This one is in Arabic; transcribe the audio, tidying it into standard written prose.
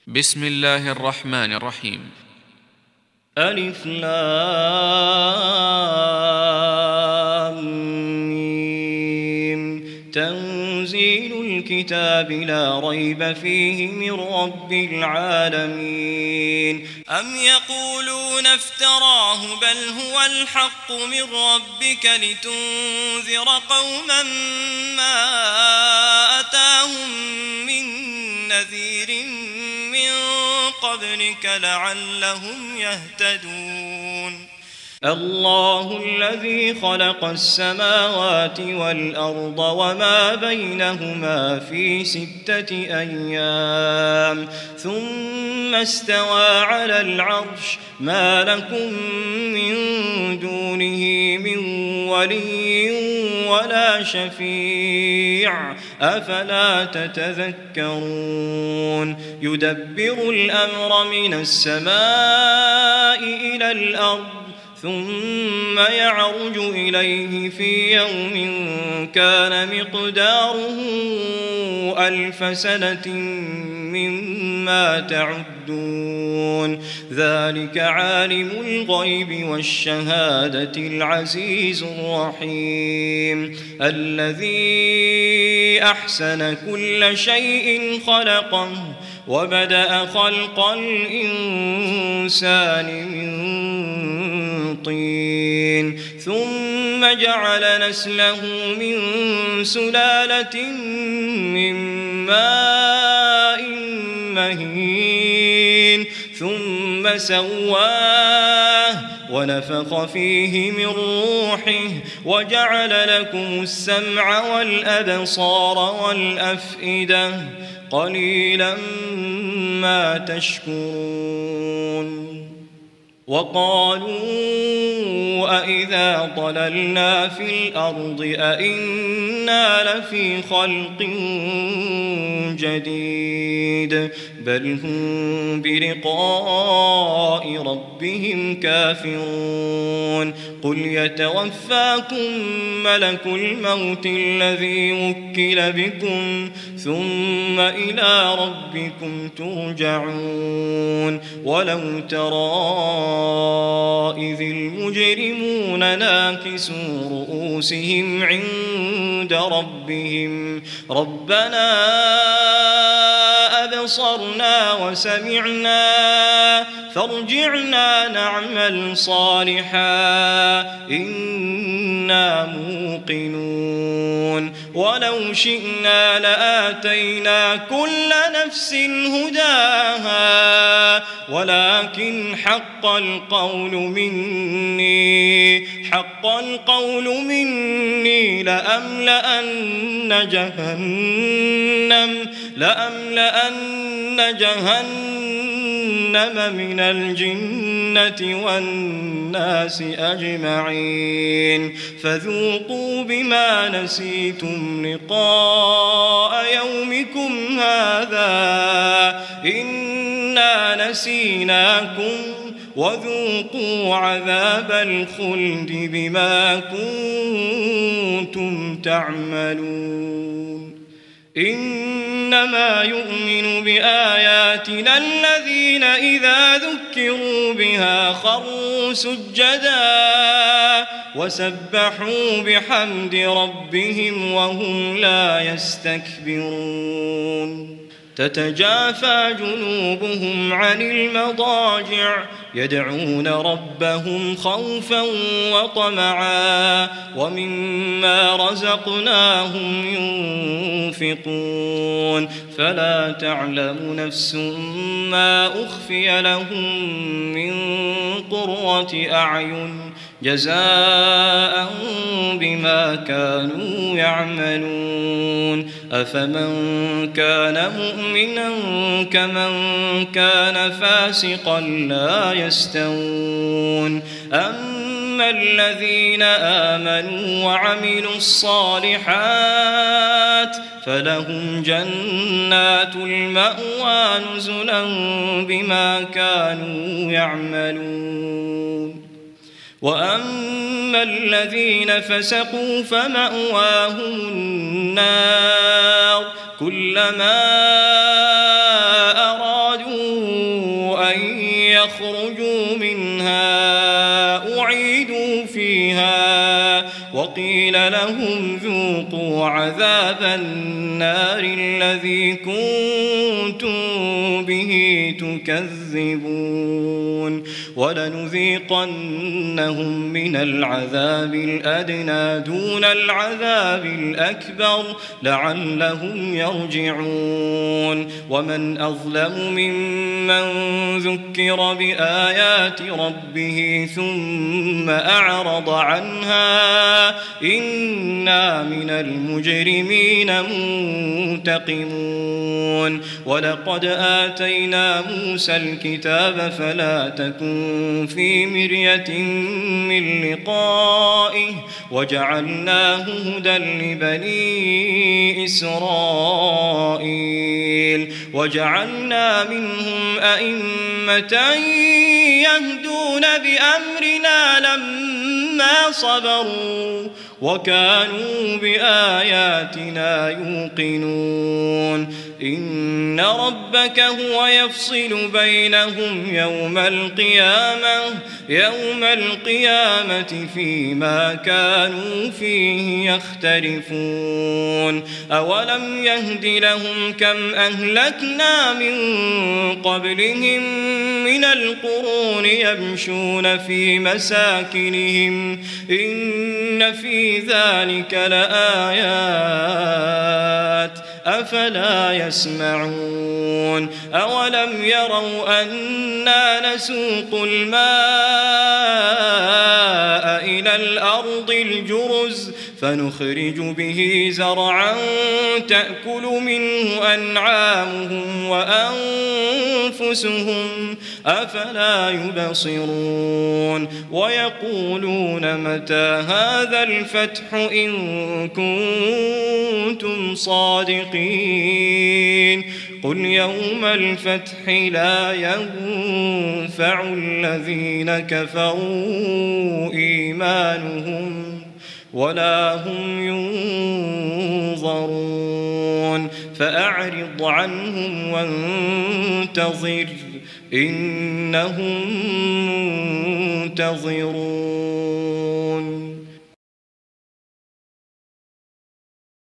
بسم الله الرحمن الرحيم. ألف لام ميم. تنزيل الكتاب لا ريب فيه من رب العالمين. أم يقولون افتراه بل هو الحق من ربك لتنذر قوما ما أتاهم من نذير من قبلك لعلهم يهتدون. الله الذي خلق السماوات والأرض وما بينهما في 6 أيام ثم استوى على العرش ما لكم من دونه من ولي ولا شفيع أفلا تتذكرون. يدبر الأمر من السماء إلى الأرض ثم يعرج إليه في يوم كان مقداره 1000 سنة مما تعدون. ذلك عالم الغيب والشهادة العزيز الرحيم الذي أحسن كل شيء خلقه وبدأ خلق الإنسان من طين ثم جعل نسله من سلالة من ماء مهين ثم سواه ونفخ فيه من روحه وجعل لكم السمع والأبصار والأفئدة قليلا ما تشكرون. وقالوا أإذا ضللنا في الأرض أإنا لفي خلق جديد بل هم بلقاء ربهم كافرون. قل يتوفاكم ملك الموت الذي وكل بكم ثم إلى ربكم ترجعون. ولو ترى إذ المجرمون ناكسوا رؤوسهم عند ربهم ربنا أبصرنا وسمعنا فارجعنا نعمل صالحا إنا موقنون. ولو شئنا لآتينا كل نفس هداها ولكن حق القول مني لأملأن جهنم من الجنة والناس أجمعين فذوقوا بما نسيتم لقاء يومكم هذا إنا نسيناكم وذوقوا عذاب الخلد بما كنتم تعملون. إنما يؤمن بآياتنا الذين إذا ذكروا بها خروا سجدا وسبحوا بحمد ربهم وهم لا يستكبرون. تتجافى جنوبهم عن المضاجع يدعون ربهم خوفا وطمعا ومما رزقناهم ينفقون. فلا تعلم نفس ما أخفي لهم من قرة أعين جزاء بما كانوا يعملون. أفمن كان مؤمنا كمن كان فاسقا لا يستوون. أما الذين آمنوا وعملوا الصالحات فلهم جنات المأوى نزلا بما كانوا يعملون. وأما الذين فسقوا فمأواهم النار كلما أرادوا لهم ذوقوا عذاب النار الذي كنتم به تكذبون ولنذيقنهم من العذاب الأدنى دون العذاب الأكبر لعلهم يرجعون ومن أظلم ممن ذكر بآيات ربه ثم أعرض عنها إنا من المجرمين منتقمون ولقد آتينا موسى الكتاب فلا تكن في مرية من لقائه وجعلناه هدى لبني إسرائيل وجعلنا منهم أئمة يهدون بأمرنا لما صبروا وكانوا بآياتنا يوقنون إن ربك هو يفصل بينهم يوم القيامة فيما كانوا فيه يختلفون أولم يهد لهم كم أهلكنا من قبلهم من القرون يمشون في مساكنهم إن في ذلك لآيات أفلا يسمعون أولم يروا أنا نسوق الماء إلى الأرض الجرز فنخرج به زرعا تأكل منه أنعامهم وأنفسهم أفلا يبصرون ويقولون متى هذا الفتح إن كنتم صادقين قل يوم الفتح لا ينفع الذين كفروا إيمانهم ولا هم ينظرون فأعرض عنهم وانتظر إنهم منتظرون